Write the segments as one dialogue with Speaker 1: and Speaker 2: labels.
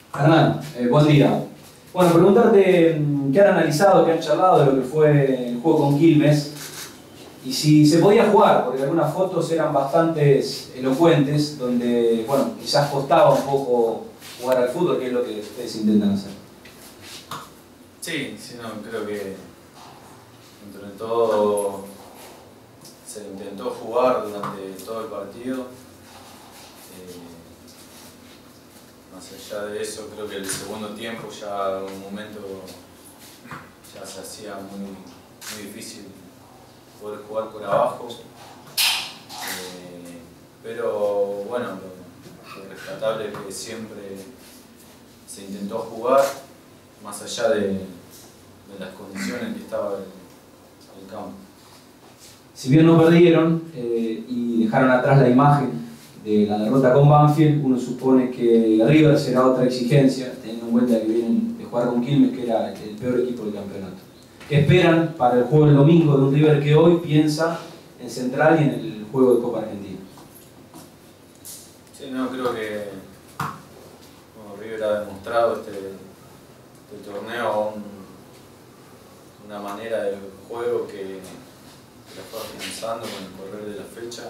Speaker 1: Hernán, buen día. Bueno, preguntarte qué han analizado, qué han charlado de lo que fue el juego con Quilmes y si se podía jugar, porque algunas fotos eran bastante elocuentes, donde, bueno, quizás costaba un poco jugar al fútbol, que es lo que ustedes intentan hacer.
Speaker 2: Sí, no, creo que entre todo se intentó jugar durante todo el partido. Más allá de eso, creo que el segundo tiempo ya en un momento ya se hacía muy difícil poder jugar por abajo. Pero bueno, lo rescatable es que siempre se intentó jugar, más allá de las condiciones en que estaba el campo.
Speaker 1: Si bien no perdieron y dejaron atrás la imagen de la derrota con Banfield, uno supone que River será otra exigencia, teniendo en cuenta que vienen de jugar con Quilmes, que era el peor equipo del campeonato. ¿Qué esperan para el juego del domingo de un River que hoy piensa en Central y en el juego de Copa Argentina?
Speaker 2: Sí, no, creo que River ha demostrado este torneo una manera de juego que la fue afianzando con el correr de la fecha.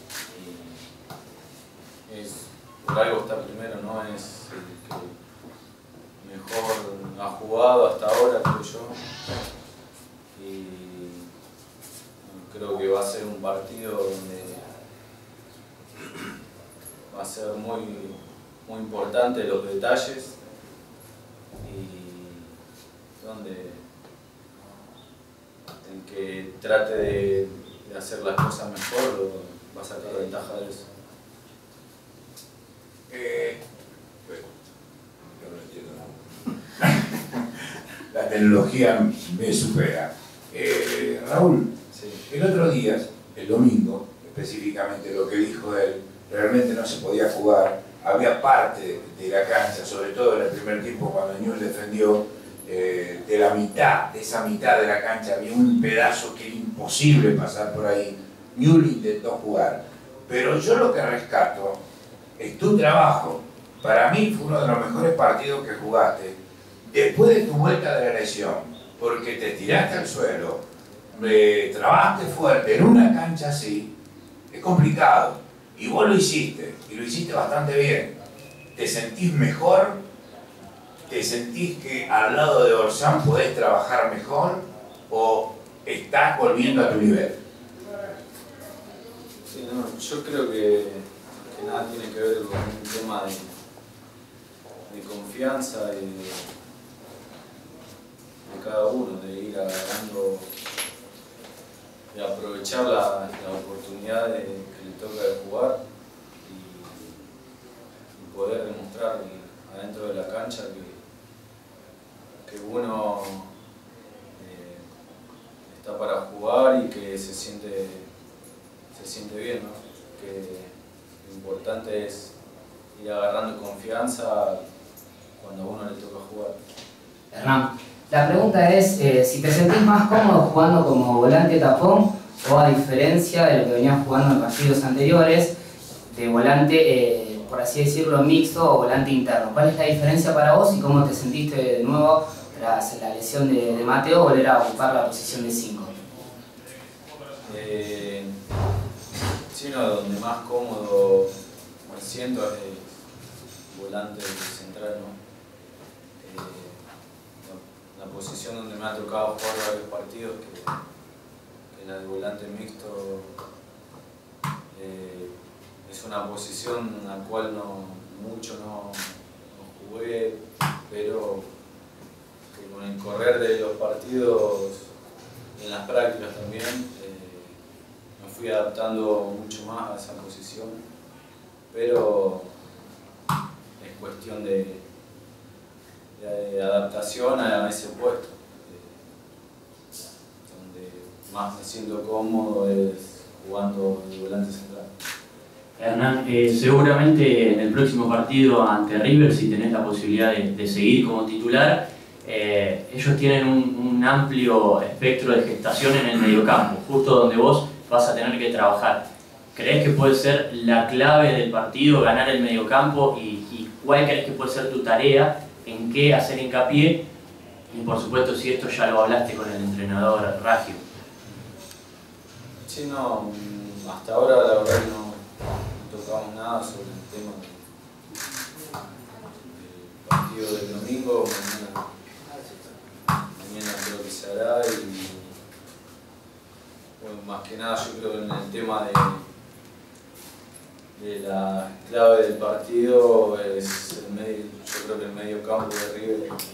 Speaker 2: Por algo está primero, ¿no? Es el que mejor ha jugado hasta ahora, creo yo. Y creo que va a ser un partido donde va a ser muy importante los detalles y donde el que trate de hacer las cosas mejor va a sacar ventaja de eso.
Speaker 3: Yo no entiendo nada. La tecnología me supera. Raúl, sí. El otro día, el domingo, específicamente lo que dijo él, realmente no se podía jugar. Había parte de la cancha, sobre todo en el primer tiempo cuando Newell's defendió, de la mitad, de esa mitad de la cancha, había un pedazo que era imposible pasar por ahí. Newell's intentó jugar. Pero yo lo que rescato es tu trabajo. Para mí fue uno de los mejores partidos que jugaste después de tu vuelta de la lesión, porque te tiraste al suelo, trabajaste fuerte en una cancha así, es complicado, y vos lo hiciste, y lo hiciste bastante bien. ¿Te sentís mejor? ¿Te sentís que al lado de Orsán podés trabajar mejor? ¿O estás volviendo a tu nivel?
Speaker 2: Sí, no, yo creo que nada tiene que ver con un tema de confianza y de cada uno, de ir agarrando, de aprovechar la oportunidad que le toca de jugar y poder demostrar adentro de la cancha que uno está para jugar y que se siente bien, ¿no? Que lo importante es ir agarrando confianza cuando a uno le toca jugar.
Speaker 4: Hernán, la pregunta es si te sentís más cómodo jugando como volante tapón o, a diferencia de lo que venías jugando en partidos anteriores, de volante, por así decirlo, mixto o volante interno. ¿Cuál es la diferencia para vos y cómo te sentiste de nuevo tras la lesión de Mateo volver a ocupar la posición de 5?
Speaker 2: Sí, no, donde más cómodo me siento es volante central, ¿no? La posición donde me ha tocado jugar varios partidos, que la de volante mixto, es una posición en la cual mucho no jugué, pero que con el correr de los partidos y en las prácticas también, me fui adaptando mucho más a esa posición, pero es cuestión de adaptación a ese puesto, donde más me siento cómodo es jugando de volante central.
Speaker 5: Hernán, seguramente en el próximo partido ante River, si tenés la posibilidad de seguir como titular, ellos tienen un amplio espectro de gestación en el mediocampo, justo donde vos vas a tener que trabajar. ¿crees que puede ser la clave del partido ganar el mediocampo y cuál crees que puede ser tu tarea, en qué hacer hincapié? Y por supuesto, si esto ya lo hablaste con el entrenador Raggio.
Speaker 2: Sí, no, hasta ahora la verdad que no tocamos nada sobre el tema del partido del domingo. Mañana creo que se hará y bueno, más que nada yo creo que en el tema de la clave del partido es el medio, yo creo que el medio campo de River es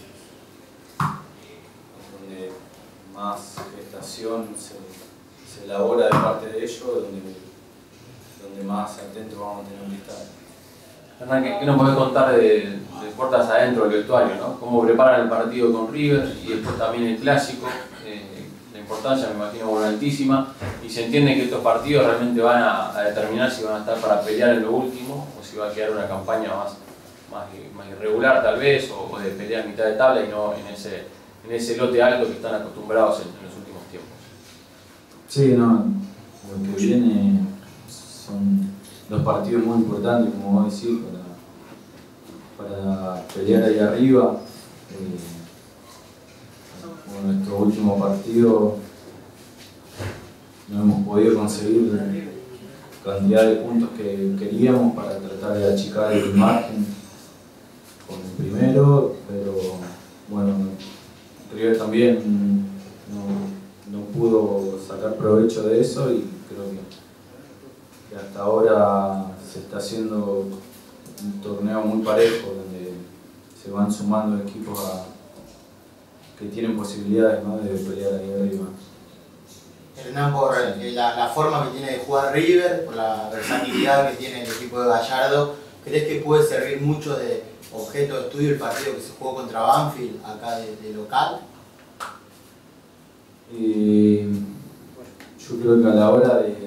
Speaker 2: donde más gestación se elabora de parte de ellos, donde más atentos vamos a tener que estar.
Speaker 1: Hernán, ¿qué nos podés contar de puertas adentro del vestuario, ¿no? Cómo preparan el partido con River y después también el clásico. La importancia me imagino es altísima y se entiende que estos partidos realmente van a determinar si van a estar para pelear en lo último o si va a quedar una campaña más irregular tal vez o de pelea a mitad de tabla y no en ese lote alto que están acostumbrados en los últimos tiempos.
Speaker 6: Sí, no, lo que viene son dos partidos muy importantes, como vos decís, para pelear ahí arriba. Bueno, nuestro último partido no hemos podido conseguir la cantidad de puntos que queríamos para tratar de achicar el margen con el primero, pero bueno, River también no pudo sacar provecho de eso y creo que hasta ahora se está haciendo un torneo muy parejo donde se van sumando equipos que tienen posibilidades, ¿no?, de pelear ahí arriba.
Speaker 7: Hernán, por la forma que tiene de jugar River, por la versatilidad que tiene el equipo de Gallardo, ¿crees que puede servir mucho de objeto de estudio el partido que se jugó contra Banfield acá de local?
Speaker 6: Yo creo que a la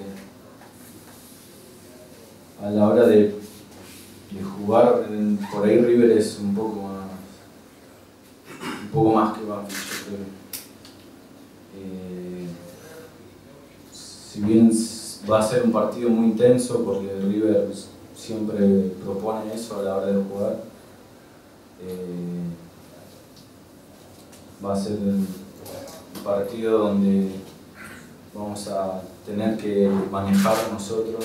Speaker 6: hora de jugar, por ahí River es un poco más que Banfield, yo creo. Si bien va a ser un partido muy intenso, porque River siempre propone eso a la hora de jugar, va a ser un partido donde vamos a tener que manejar nosotros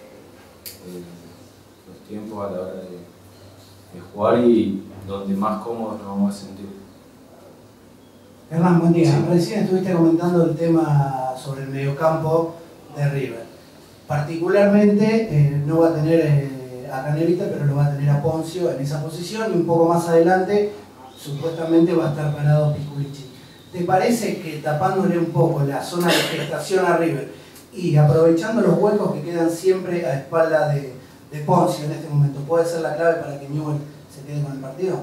Speaker 6: los tiempos a la hora de jugar y donde más cómodos nos vamos a sentir.
Speaker 8: Hernán, buen día.
Speaker 6: Sí.
Speaker 8: Recién estuviste comentando el tema sobre el mediocampo de River. Particularmente no va a tener a Canevita, pero lo va a tener a Ponzio en esa posición y un poco más adelante supuestamente va a estar parado Piculichi. ¿Te parece que tapándole un poco la zona de gestación a River y aprovechando los huecos que quedan siempre a espalda de Ponzio en este momento, puede ser la clave para que Newell se quede con el partido?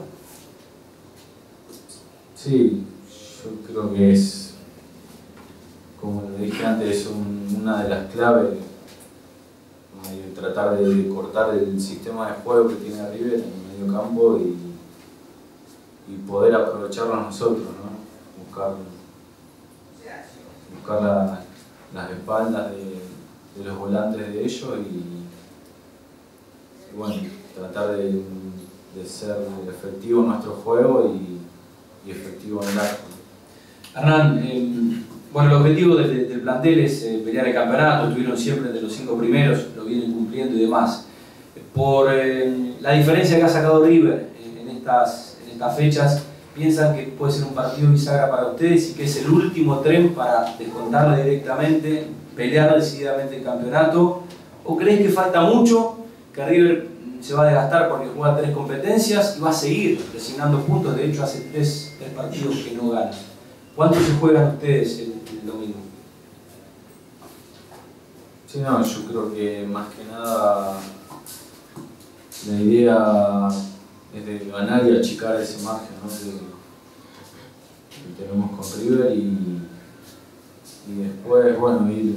Speaker 6: Sí, yo creo que es, como lo dije antes, es una de las claves, tratar de cortar el sistema de juego que tiene River en el medio campo y poder aprovecharlo nosotros, ¿no? Buscar las espaldas de los volantes de ellos y bueno, tratar de ser efectivo en nuestro juego y efectivo en el arco.
Speaker 1: Hernán, bueno, el objetivo del plantel es pelear el campeonato, estuvieron siempre entre los 5 primeros, lo vienen cumpliendo y demás. Por la diferencia que ha sacado River en estas fechas, ¿piensan que puede ser un partido bisagra para ustedes y que es el último tren para descontarle directamente, pelear decididamente el campeonato? ¿O crees que falta mucho, que River se va a desgastar porque juega 3 competencias y va a seguir designando puntos? De hecho, hace 3 partidos que no gana. ¿Cuánto se juegan ustedes el domingo?
Speaker 6: Sí, no, yo creo que más que nada la idea es de ganar y achicar ese margen, ¿no?, que tenemos con River y después, bueno, ir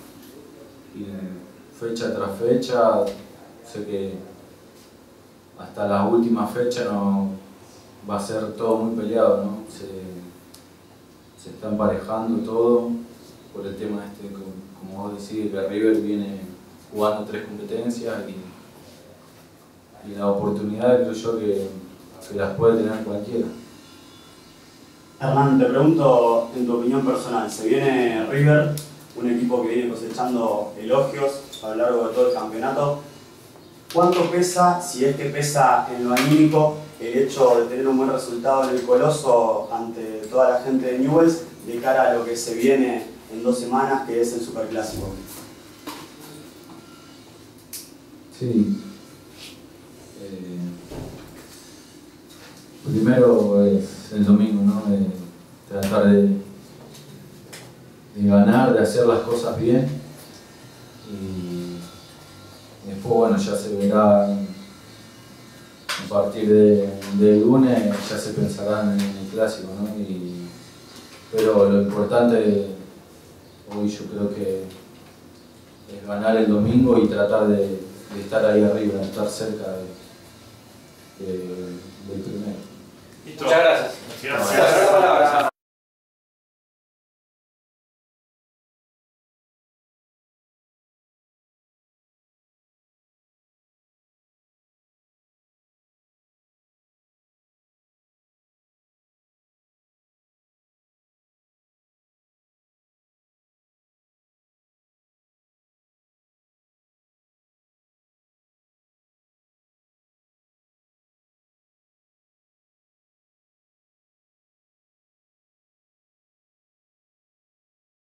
Speaker 6: fecha tras fecha. Sé que hasta la última fecha no va a ser todo muy peleado, ¿no? Se está emparejando todo por el tema como vos decís, que River viene jugando 3 competencias y la oportunidad creo yo que las puede tener cualquiera.
Speaker 9: Hernán, te pregunto en tu opinión personal, se viene River, un equipo que viene cosechando elogios a lo largo de todo el campeonato. ¿Cuánto pesa, si es que pesa en lo anímico, el hecho de tener un buen resultado en el Coloso ante toda la gente de Newell's de cara a lo que se viene en 2 semanas, que es el Superclásico?
Speaker 6: Sí. Primero es el domingo, ¿no? Tratar de ganar, de hacer las cosas bien y después, bueno, ya se verá a partir del lunes, ya se pensará en el clásico, ¿no? Pero lo importante hoy yo creo que es ganar el domingo y tratar de estar ahí arriba, de estar cerca del primero.
Speaker 5: Muchas gracias.
Speaker 1: Gracias.